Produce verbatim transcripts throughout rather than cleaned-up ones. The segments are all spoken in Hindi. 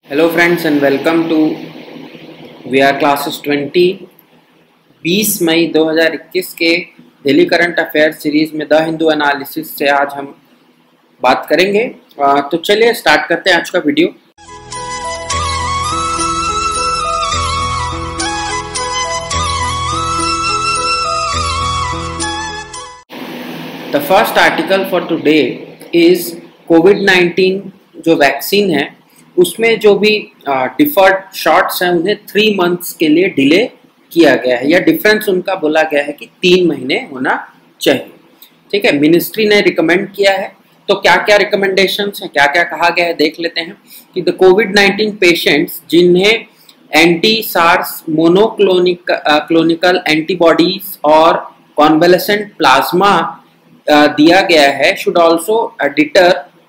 Hello friends and welcome to V R classes twenty. बीस मई दो हज़ार इक्कीस के डेली करंट अफेयर्स सीरीज में द हिंदू एनालिसिस से आज हम बात करेंगे। तो चलिए स्टार्ट करते हैं आज का video. The first article for today is covid nineteen जो वैक्सीन है उसमें जो भी डिफर्ड शॉट्स हैं उन्हें थ्री मंथ्स के लिए डिले किया गया है, या डिफरेंस उनका बोला गया है कि तीन महीने होना चाहिए। ठीक है, मिनिस्ट्री ने रिकमेंड किया है। तो क्या क्या रिकमेंडेशंस हैं, क्या क्या कहा गया है देख लेते हैं कि द कोविड नाइन्टीन पेशेंट्स जिन्हें anti SARS monoclonic clonical antibodies और कॉन्वेलेसेंट प्लाज्मा दिया गया है should also defer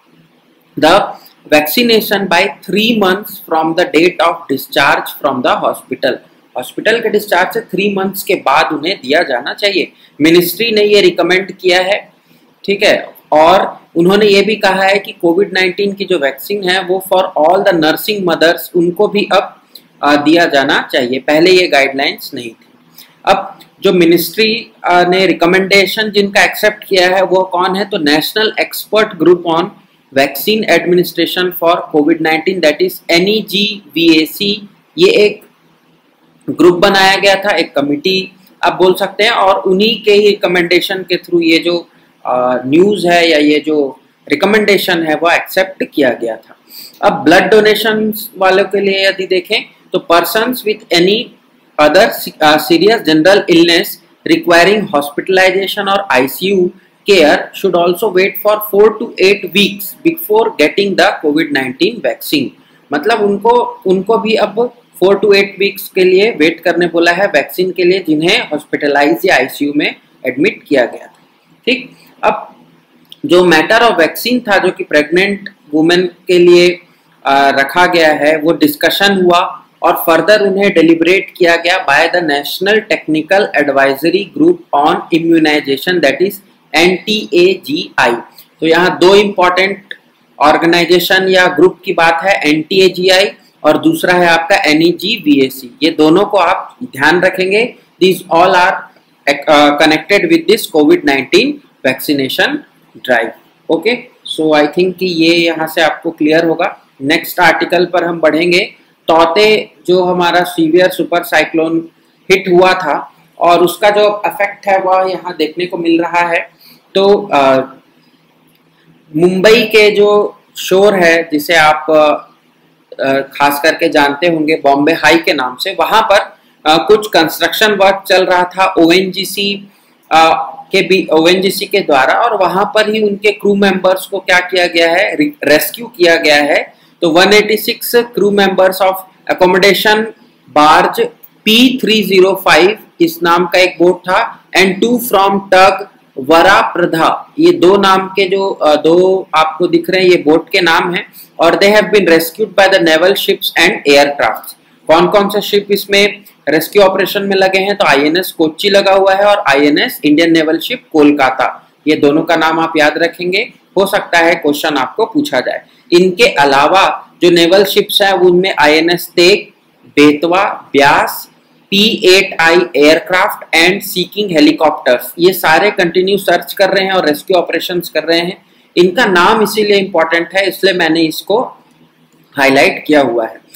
the vaccination by three months from the date of discharge from the hospital. Hospital के डिस्चार्ज से थ्री मंथ्स के बाद उन्हें दिया जाना चाहिए। मिनिस्ट्री ने ये रिकमेंड किया है। ठीक है, और उन्होंने ये भी कहा है कि कोविड नाइन्टीन की जो वैक्सीन है वो for all the nursing mothers उनको भी अब आ, दिया जाना चाहिए। पहले ये गाइडलाइंस नहीं थी। अब जो मिनिस्ट्री ने रिकमेंडेशन जिनका एक्सेप्ट किया है वो कौन है, तो national expert group on vaccine administration for covid nineteen that is N E G V A C. ये एक ग्रुप बनाया गया था, एक कमिटी आप बोल सकते हैं, और उन्हीं के ही रिकमेंडेशन के थ्रू ये जो न्यूज़ है या ये जो रिकमेंडेशन है वो एक्सेप्ट किया गया था। अब ब्लड डोनेशन वालों के लिए यदि देखें तो persons with any other serious general illness requiring hospitalisation और I C U care should also wait for four to eight weeks before getting the covid nineteen vaccine। मतलब उनको उनको भी अब फोर टू एट वीक्स के लिए वेट करने बोला है वैक्सीन के लिए जिन्हें हॉस्पिटलाइज या आईसीयू में एडमिट किया गया था। ठीक, अब जो मैटर ऑफ वैक्सीन था जो कि प्रेग्नेंट वुमेन के लिए आ, रखा गया है वो डिस्कशन हुआ और फर्दर उन्हें डिलिब्रेट किया गया by the national technical advisory group on immunisation that is N T A G I. तो यहाँ दो इंपॉर्टेंट ऑर्गेनाइजेशन या ग्रुप की बात है, एन टी ए जी आई और दूसरा है आपका N E G V A C. ये दोनों को आप ध्यान रखेंगे। This all are connected with this covid nineteen vaccination drive. Okay, so I think कि ये यहाँ से आपको क्लियर होगा। नेक्स्ट आर्टिकल पर हम बढ़ेंगे। तौते जो हमारा सीवियर सुपर साइक्लोन हिट हुआ था और उसका जो इफेक्ट है वह यहाँ देखने को मिल रहा है। तो आ, मुंबई के जो शोर है जिसे आप आ, खास करके जानते होंगे बॉम्बे हाई के नाम से, वहां पर आ, कुछ कंस्ट्रक्शन वर्क चल रहा था ओ एन जी सी के भी ओ एन जी सी के द्वारा, और वहां पर ही उनके क्रू मेंबर्स को क्या किया गया है, रेस्क्यू किया गया है। तो one eighty six crew members of accommodation barge P three zero five इस नाम का एक बोट था and two from tug Varaprada, ये दो नाम के जो दो आपको दिख रहे हैं ये बोट के नाम हैं, और they have been rescued by the naval ships and aircraft. कौन कौन से शिप इसमें रेस्क्यू ऑपरेशन में लगे हैं, तो आई एन एस कोच्चि लगा हुआ है और I N S Indian naval ship Kolkata. ये दोनों का नाम आप याद रखेंगे, हो सकता है क्वेश्चन आपको पूछा जाए। इनके अलावा जो नेवल शिप्स है उनमें I N S Teg, Betwa, Beas, P eight I aircraft and Sea King helicopters, ये सारे कंटिन्यू सर्च कर रहे हैं और रेस्क्यू ऑपरेशंस कर रहे हैं। इनका नाम इसीलिए इंपॉर्टेंट है, इसलिए मैंने इसको हाईलाइट किया हुआ है।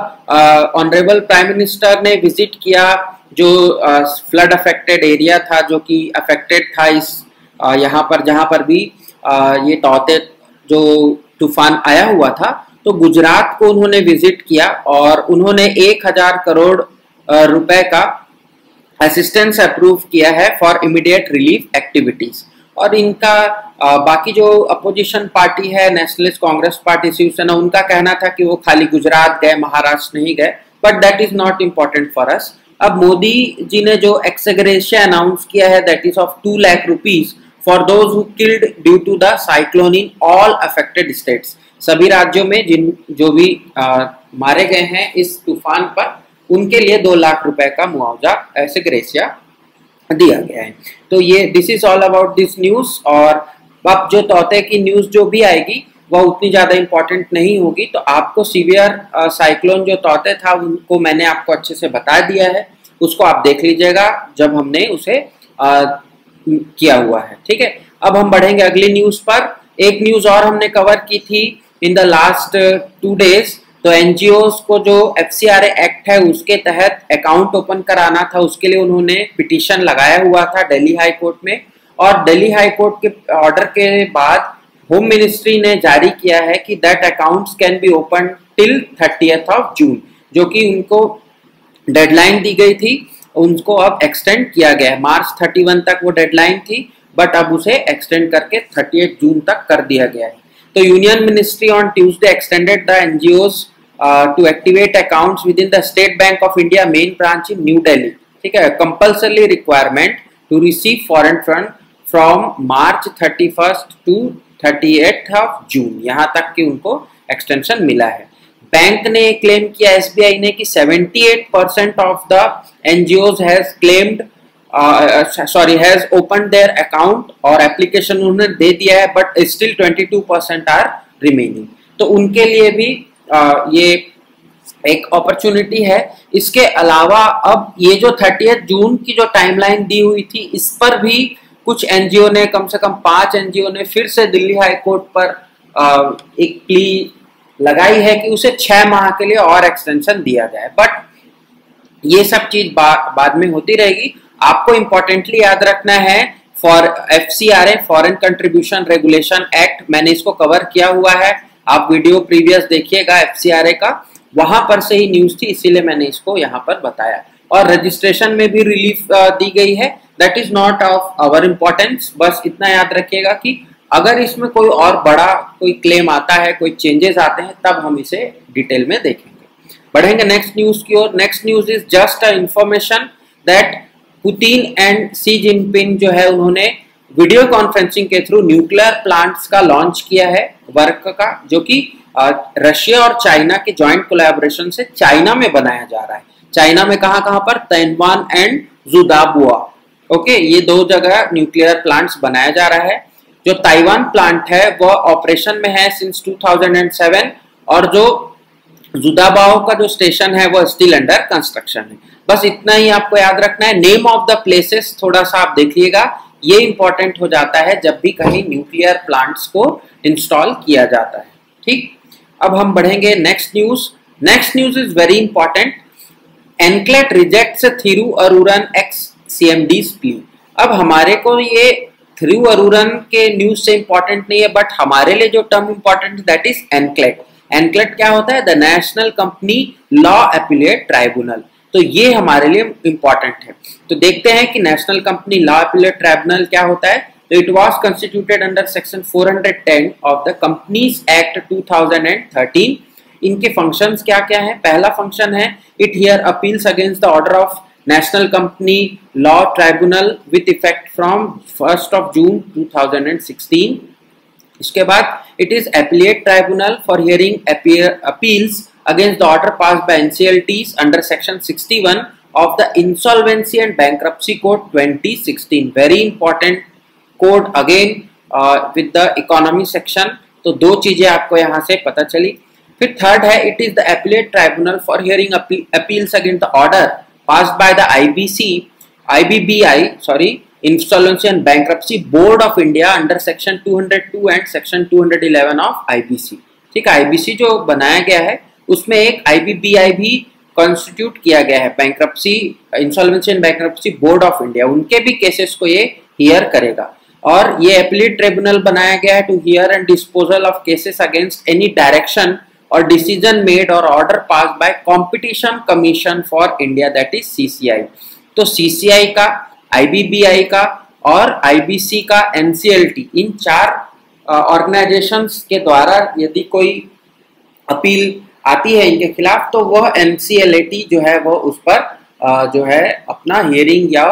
अब ऑनरेबल प्राइम मिनिस्टर ने विजिट किया जो फ्लड अफेक्टेड एरिया था, जो कि अफेक्टेड था इस uh, यहाँ पर जहाँ पर भी uh, ये तौते जो तूफान आया हुआ था। तो गुजरात को उन्होंने विजिट किया और उन्होंने एक हजार करोड़ रुपए का असिस्टेंस अप्रूव किया है फॉर इमीडिएट रिलीफ एक्टिविटीज। और इनका आ, बाकी जो अपोजिशन पार्टी है नेशनलिस्ट कांग्रेस पार्टी शिवसेना, उनका कहना था कि वो खाली गुजरात गए, महाराष्ट्र नहीं गए, but that is not important for us. अब मोदी जी ने जो एक्सग्रेशिया अनाउंस किया है that is of two lakh rupees for those who killed due to the cyclone in all affected states. सभी राज्यों में जिन जो भी आ, मारे गए हैं इस तूफान पर उनके लिए दो लाख रुपए का मुआवजा ऐसे ग्रेसिया दिया गया है। तो ये this is all about this news. और अब जो तौते की न्यूज जो भी आएगी वह उतनी ज़्यादा इम्पोर्टेंट नहीं होगी। तो आपको सीवियर साइक्लोन जो तौते था उनको मैंने आपको अच्छे से बता दिया है, उसको आप देख लीजिएगा जब हमने उसे आ, किया हुआ है। ठीक है, अब हम बढ़ेंगे अगली न्यूज़ पर। एक न्यूज़ और हमने कवर की थी in the last two days. तो एनजीओ को जो एफसीआरए एक्ट है उसके तहत अकाउंट ओपन कराना था, उसके लिए उन्होंने पिटीशन लगाया हुआ था दिल्ली हाई कोर्ट में। और दिल्ली हाई कोर्ट के ऑर्डर के बाद होम मिनिस्ट्री ने जारी किया है कि that accounts can be open till thirtieth of June, जो कि उनको डेडलाइन दी गई थी, उनको अब एक्सटेंड किया गया है। मार्च थर्टी वन तक वो डेडलाइन थी, बट अब उसे एक्सटेंड करके थर्टियथ जून तक कर दिया गया है। तो union ministry on Tuesday extended the NGOs to activate accounts within the State Bank of India main branch in New Delhi. ठीक है, compulsory requirement to receive foreign fund from March thirty first to thirty eight of June, यहाँ तक कि उनको एक्सटेंशन मिला है। बैंक ने क्लेम किया, एसबीआई ने, कि seventy-eight percent of the NGOs has claimed sorry has open their account, और एप्लीकेशन उन्होंने दे दिया है, but still twenty-two percent are remaining. तो उनके लिए भी uh, ये एक अपॉर्चुनिटी है। इसके अलावा अब ये जो थर्टियथ जून की जो टाइमलाइन दी हुई थी, इस पर भी कुछ एनजीओ ने, कम से कम पांच एनजीओ ने फिर से दिल्ली हाई कोर्ट पर uh, एक प्ली लगाई है कि उसे छह माह के लिए और एक्सटेंशन दिया जाए। बट ये सब चीज बा, बाद में होती रहेगी। आपको इंपॉर्टेंटली याद रखना है for FCRA, foreign contribution regulation act, मैंने इसको कवर किया हुआ है, आप वीडियो प्रीवियस देखिएगा एफसीआरए का, वहां पर से ही न्यूज थी, इसीलिए मैंने इसको यहाँ पर बताया। और रजिस्ट्रेशन में भी रिलीफ दी गई है, that is not of our importance. बस इतना याद रखिएगा कि अगर इसमें कोई और बड़ा कोई क्लेम आता है, कोई चेंजेस आते हैं, तब हम इसे डिटेल में देखेंगे। बढ़ेंगे नेक्स्ट न्यूज की ओर। Next news is just a information that Putin and Xi Jinping जो है, उन्होंने वीडियो कॉन्फ्रेंसिंग के थ्रू न्यूक्लियर प्लांट्स का लॉन्च किया है, वर्क का, जो कि रशिया और चाइना के ज्वाइंट कोलैबोरेशन से चाइना में बनाया जा रहा है। चाइना में कहां कहां पर? Taiwan and जुदाबुआ। ओके, ये दो जगह न्यूक्लियर प्लांट्स बनाया जा रहा है। जो ताइवान प्लांट है वह ऑपरेशन में है सिंस टू थाउजेंड सेवन, और जो जुदाबाओ का जो स्टेशन है वो स्टिल अंडर कंस्ट्रक्शन है। बस इतना ही आपको याद रखना है। नेम ऑफ द प्लेसेस थोड़ा सा आप देखिएगा, ये इंपॉर्टेंट हो जाता है जब भी कहीं न्यूक्लियर प्लांट्स को इंस्टॉल किया जाता है। ठीक, अब हम बढ़ेंगे next news. Next news is very important. NCLAT rejects Thiruarooran ex CMD's plea. अब हमारे को ये थिरुअरुरन के न्यूज से इंपॉर्टेंट नहीं है, बट हमारे लिए जो term important that is NCLAT. NCLAT क्या होता है? The national company law appellate tribunal. तो ये हमारे लिए इंपॉर्टेंट है। तो देखते हैं कि national company law appellate tribunal क्या होता है। तो it was constituted under section four hundred ten of the companies act two thousand thirteen. इनके फंक्शंस क्या क्या हैं? पहला फंक्शन है, it hear appeals against the order of national company law tribunal with effect from first of June two thousand sixteen. इसके बाद it is appellate tribunal for hearing appeals against the order passed by N C L Ts under section sixty-one of the Insolvency and Bankruptcy Code twenty sixteen. Very important code again uh, with the economy section. तो दो चीजें आपको यहाँ से पता चली। फिर थर्ड है, it is the appellate tribunal for hearing appeals against the order passed by the I B C, I B B I, sorry, Insolvency and Bankruptcy Board of India under section two hundred two and section two hundred eleven of I B C. ठीक है, I B C जो बनाया गया है उसमें एक I B B I भी कॉन्स्टिट्यूट किया गया है, bankruptcy insolvency and bankruptcy board of India, उनके भी केसेस को ये हियर करेगा। और ये एपीलेट ट्रिब्यूनल बनाया गया है to hear and disposal of cases against any direction और डिसीजन मेड और order pass by competition commission for India, that is C C I। तो C C I का, I B B I का और I B C का N C L T, इन चार ऑर्गेनाइजेशंस के द्वारा यदि कोई अपील आती है इनके खिलाफ, तो वह N C L T जो है वो उस पर जो है अपना हियरिंग या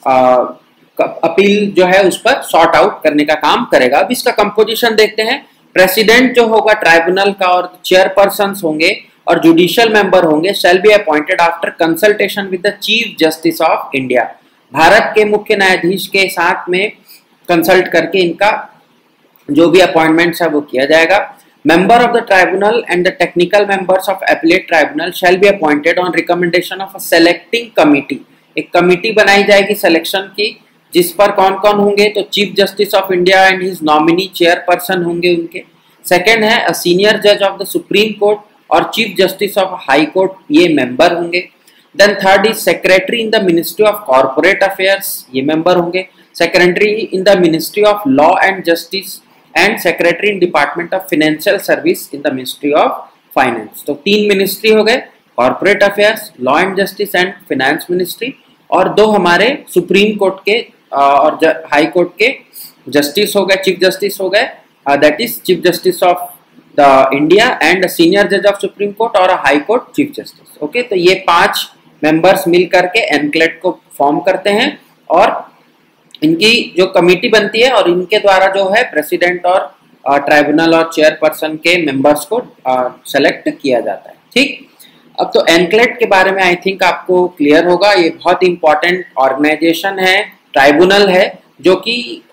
अपील जो है उस पर सॉर्ट आउट करने का काम करेगा। अब इसका कंपोजिशन देखते हैं। प्रेसिडेंट जो होगा ट्राइब्यूनल का और चेयरपर्सन्स होंगे और जुडिशियल मेंबर होंगे shall be appointed after consultation with the chief justice of India. Bharat के मुख्य न्यायाधीश के साथ में कंसल्ट करके इनका जो भी अपॉइंटमेंट्स है वो किया जाएगा। Member of the tribunal and the technical members of appellate tribunal shall be appointed on recommendation of a selecting committee. एक कमिटी बनाई जाएगी सिलेक्शन की, जिस पर कौन कौन होंगे, तो chief justice of India and his nominee chairperson होंगे उनके। सेकंड है अ सीनियर जज ऑफ द सुप्रीम कोर्ट और chief justice of high court, ये मेंबर होंगे। Then third is secretary in the ministry of corporate affairs, ये मेंबर होंगे। Secretary in the ministry of law and justice and secretary in department of financial service in the ministry of finance. तो तीन मिनिस्ट्री हो गए, corporate affairs, law and justice and finance ministry, और दो हमारे सुप्रीम कोर्ट के और हाई कोर्ट के जस्टिस हो गए, चीफ जस्टिस हो गए, that is chief justice of the India and senior जज ऑफ सुप्रीम कोर्ट और high court chief justice. Okay, तो ये पांच मेंबर्स मिल करके एनक्लेट को फॉर्म करते हैं और इनकी जो कमिटी बनती है और इनके द्वारा जो है प्रेसिडेंट और ट्राइब्यूनल और चेयरपर्सन के मेंबर्स को सेलेक्ट किया जाता है। ठीक, अब तो एनक्लेट के बारे में आई थिंक आपको क्लियर होगा। ये बहुत इंपॉर्टेंट ऑर्गेनाइजेशन है, ट्राइब्यूनल है, जो कि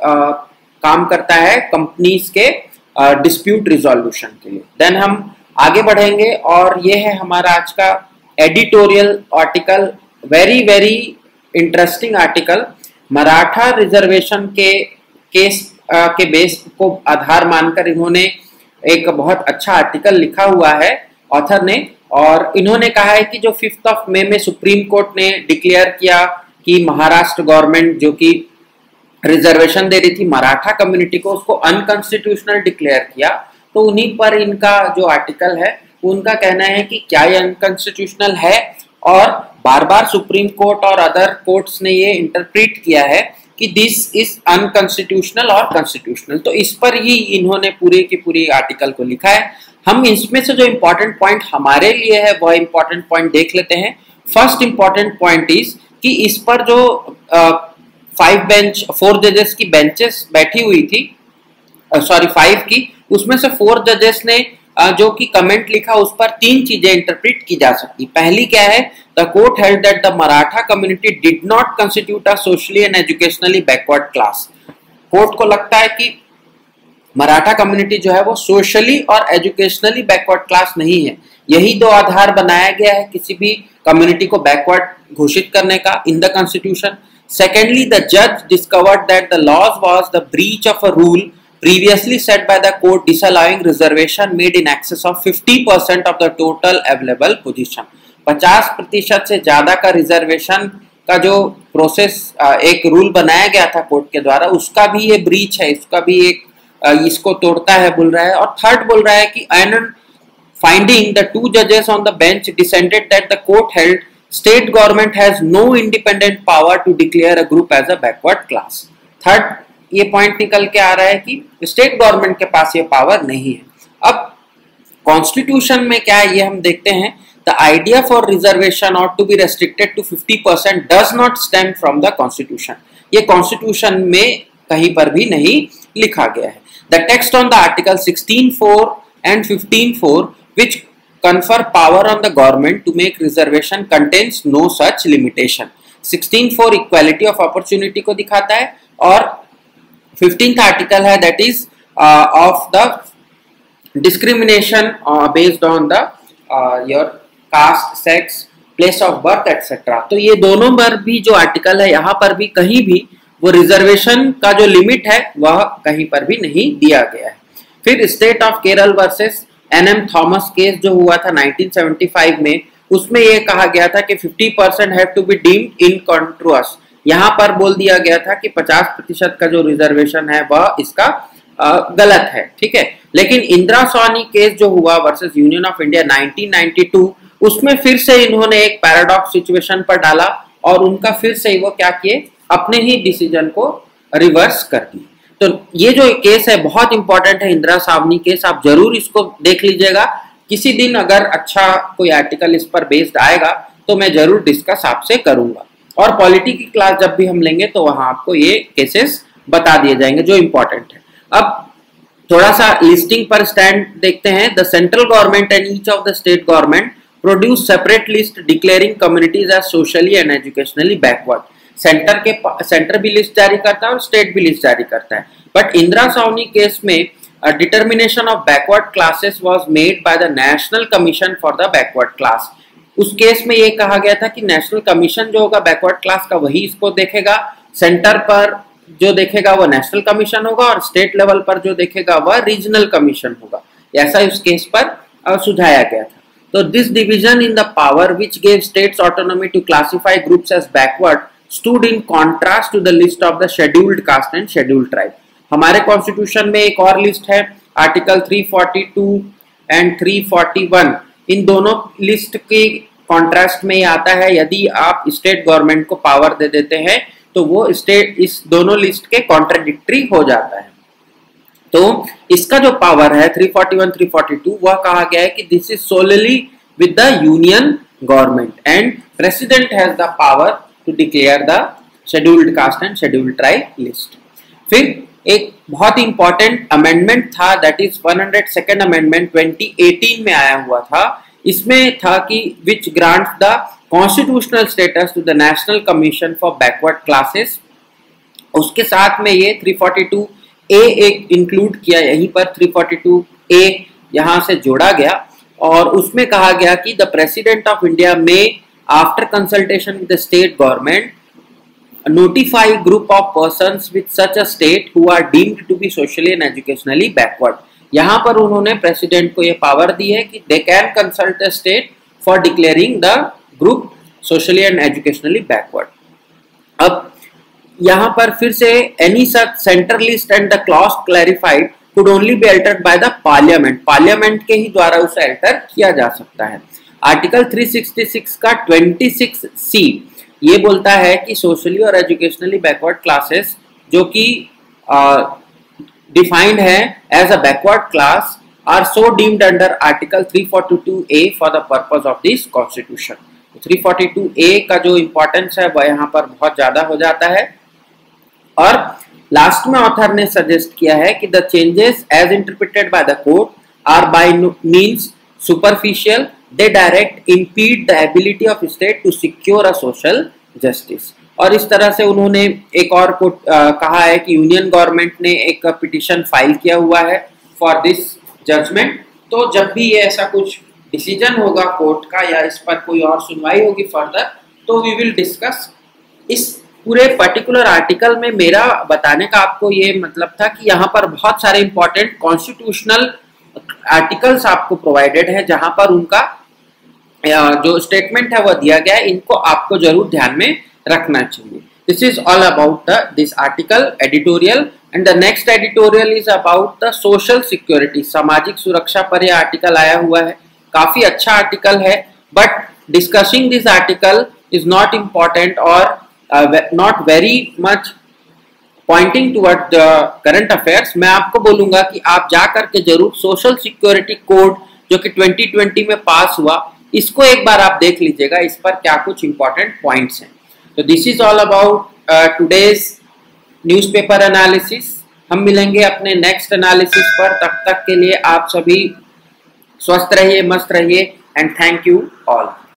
काम करता है कंपनीज के डिस्प्यूट रिजोल्यूशन के लिए। देन हम आगे बढ़ेंगे और ये है हमारा आज का editorial article, very very interesting article. Maratha reservation के केस आ, के बेस को आधार मानकर इन्होंने एक बहुत अच्छा आर्टिकल लिखा हुआ है ऑथर ने, और इन्होंने कहा है कि जो फिफ्थ ऑफ मई में सुप्रीम कोर्ट ने डिक्लेयर किया कि महाराष्ट्र गवर्नमेंट जो कि रिजर्वेशन दे रही थी मराठा कम्युनिटी को, उसको अनकॉन्स्टिट्यूशनल डिक्लेयर किया। तो उन्हीं पर इनका जो आर्टिकल है उनका कहना है कि क्या ये अनकॉन्स्टिट्यूशनल है, और बार बार सुप्रीम कोर्ट और अदर कोर्ट्स ने ये इंटरप्रेट किया है कि दिस इज अनकॉन्स्टिट्यूशनल और कॉन्स्टिट्यूशनल। तो इस पर ही इन्होंने पूरे की पूरी आर्टिकल को लिखा है। हम इसमें से जो इंपॉर्टेंट पॉइंट हमारे लिए है वह इंपॉर्टेंट पॉइंट देख लेते हैं। फर्स्ट इंपॉर्टेंट पॉइंट इज कि इस पर जो फाइव बेंच फोर जजेस की बेंचेस बैठी हुई थी, सॉरी फाइव की, उसमें से फोर जजेस ने Uh, जो कि कमेंट लिखा उस पर तीन चीजें इंटरप्रेट की जा सकती। पहली क्या है, the court held that the Maratha community did not constitute a socially and educationally backward class. Court को लगता है कि मराठा कम्युनिटी जो है वो सोशली और एजुकेशनली बैकवर्ड क्लास नहीं है। यही दो आधार बनाया गया है किसी भी कम्युनिटी को बैकवर्ड घोषित करने का in the constitution. Secondly, the जज discovered that the laws was the breach of a rule previously set by the court disallowing reservation made in excess of fifty percent of the total available position। पचास प्रतिशत से ज्यादा का रिजर्वेशन का जो प्रोसेस एक रूल बनाया गया था कोर्ट के द्वारा, उसका भी ये ब्रीच है, इसका भी एक इसको तोड़ता है बोल रहा है। और थर्ड बोल रहा है कि एन फाइंडिंग द टू जजेस on the bench dissented that the court held state government has no independent power to declare a group as a backward class. Third ये पॉइंट निकल के आ रहा है कि स्टेट गवर्नमेंट के पास ये पावर नहीं है। अब कॉन्स्टिट्यूशन में क्या है ये हम देखते हैं। द आइडिया फॉर रिजर्वेशन और to be restricted to fifty percent does not stem from the constitution. ये कॉन्स्टिट्यूशन में कहीं पर भी नहीं लिखा गया है। The text on the article sixteen four and fifteen four which confer power on the government to make reservation contains no such limitation। Sixteen four equality of opportunity को दिखाता है और फिफ्टींथ आर्टिकल है that is of the discrimination based on the your caste, sex, place of birth etcetera. तो ये दोनों पर भी जो आर्टिकल है यहाँ पर भी कहीं भी वो रिजर्वेशन का जो लिमिट है वह कहीं पर भी नहीं दिया गया है। फिर state of Kerala versus N M Thomas case जो हुआ था नाइनटीन सेवेंटी फाइव में, उसमें यह कहा गया था कि fifty percent have to be deemed incongruous. यहाँ पर बोल दिया गया था कि पचास प्रतिशत का जो रिजर्वेशन है वह इसका आ, गलत है। ठीक है, लेकिन इंदिरा सोनी केस जो हुआ versus union of India nineteen ninety two, उसमें फिर से इन्होंने एक पैराडॉक्स सिचुएशन पर डाला और उनका फिर से वो क्या किए, अपने ही डिसीजन को रिवर्स कर दिए। तो ये जो केस है बहुत इंपॉर्टेंट है, इंदिरा सावनी केस, आप जरूर इसको देख लीजिएगा। किसी दिन अगर अच्छा कोई आर्टिकल इस पर बेस्ड आएगा तो मैं जरूर डिस्कस आपसे करूंगा, और पॉलिटी की क्लास जब भी हम लेंगे तो वहां आपको ये केसेस बता दिए जाएंगे जो इंपॉर्टेंट है। अब थोड़ा सा लिस्टिंग पर स्टैंड देखते हैं। The central government and each of the state government produce separate list declaring communities as socially and educationally backward. Centre के सेंटर भी लिस्ट जारी करता है और स्टेट भी लिस्ट जारी करता है। बट इंदिरा सावनी केस में determination of backward classes was made by the national commission for the backward class. उस केस में ये कहा गया था कि नेशनल कमीशन जो होगा बैकवर्ड क्लास का वही इसको देखेगा, सेंटर पर जो देखेगा वो नेशनल कमीशन होगा और स्टेट लेवल पर जो देखेगा वह रीजनल कमीशन होगा। ऐसा इस केस पर सुझाया गया था। तो this division in the power which gave states autonomy to classify groups as backward stood in contrast to the list of the scheduled caste and scheduled tribe. हमारे कॉन्स्टिट्यूशन में एक और लिस्ट है, article three forty two and three forty one. इन दोनों लिस्ट के कॉन्ट्रास्ट में आता है, यदि आप स्टेट गवर्नमेंट को पावर दे देते हैं तो वो स्टेट इस दोनों लिस्ट के कॉन्ट्राडिक्टरी हो जाता है। तो इसका जो पावर है three forty one, three forty two, वह कहा गया है कि this is solely with the union government and president has the power to declare the scheduled caste and scheduled tribe list. फिर एक बहुत इंपॉर्टेंट अमेंडमेंट था, that is one hundred second amendment twenty eighteen में आया हुआ था। इसमें था कि which grants the constitutional status to the national commission for backward classes. उसके साथ में ये थ्री फोर्टी टू ए एक इंक्लूड किया, यहीं पर थ्री फोर्टी टू ए यहां से जोड़ा गया और उसमें कहा गया कि द प्रेसिडेंट ऑफ इंडिया में after consultation with the state government notify group of persons with such a state who are deemed to be socially and educationally backward। यहाँ पर उन्होंने प्रेसिडेंट को ये पावर दी है कि they can consult the state for declaring the group socially and educationally backward। अब यहाँ पर फिर से any such center list and the clause clarified could only be altered by the parliament। Parliament के ही द्वारा उसे अल्टर किया जा सकता है। आर्टिकल थ्री सिक्सटी सिक्स का ट्वेंटी सिक्स सी ये बोलता है कि सोशली और एजुकेशनली बैकवर्ड क्लासेस जो कि डिफाइंड है as a backward class are so deemed under article three forty two A for the purpose of this constitution. Three forty two A का जो इंपॉर्टेंस है वह यहाँ पर बहुत ज्यादा हो जाता है। और लास्ट में ऑथर ने सजेस्ट किया है कि the changes as interpreted by the court are by means superficial, they direct impede the ability of state to secure a social justice। और इस तरह से उन्होंने एक और को कहा है कि यूनियन गवर्नमेंट ने एक पिटीशन फाइल किया हुआ है फॉर दिस जजमेंट। तो जब भी ये ऐसा कुछ डिसीजन होगा कोर्ट का या इस पर कोई और सुनवाई होगी फर्दर, तो वी विल डिस्कस। इस पूरे पर्टिकुलर आर्टिकल में मेरा बताने का आपको ये मतलब था कि यहाँ पर बहुत सारे इंपॉर्टेंट कॉन्स्टिट्यूशनल आर्टिकल्स आपको प्रोवाइडेड है जहां पर उनका जो स्टेटमेंट है वह दिया गया है, इनको आपको जरूर ध्यान में रखना चाहिए। This is all about the this article editorial and the next editorial is about the social security. सामाजिक सुरक्षा पर यह आर्टिकल आया हुआ है, काफी अच्छा आर्टिकल है, but discussing this article is not important और not very much pointing toward the current affairs. मैं आपको बोलूंगा कि आप जा करके जरूर सोशल सिक्योरिटी कोड जो कि ट्वेंटी ट्वेंटी में पास हुआ, इसको एक बार आप देख लीजिएगा, इस पर क्या कुछ इंपॉर्टेंट पॉइंट्स हैं। तो this is all about today's newspaper analysis. हम मिलेंगे अपने नेक्स्ट एनालिसिस पर, तब तक के लिए आप सभी स्वस्थ रहिए, मस्त रहिए एंड थैंक यू ऑल।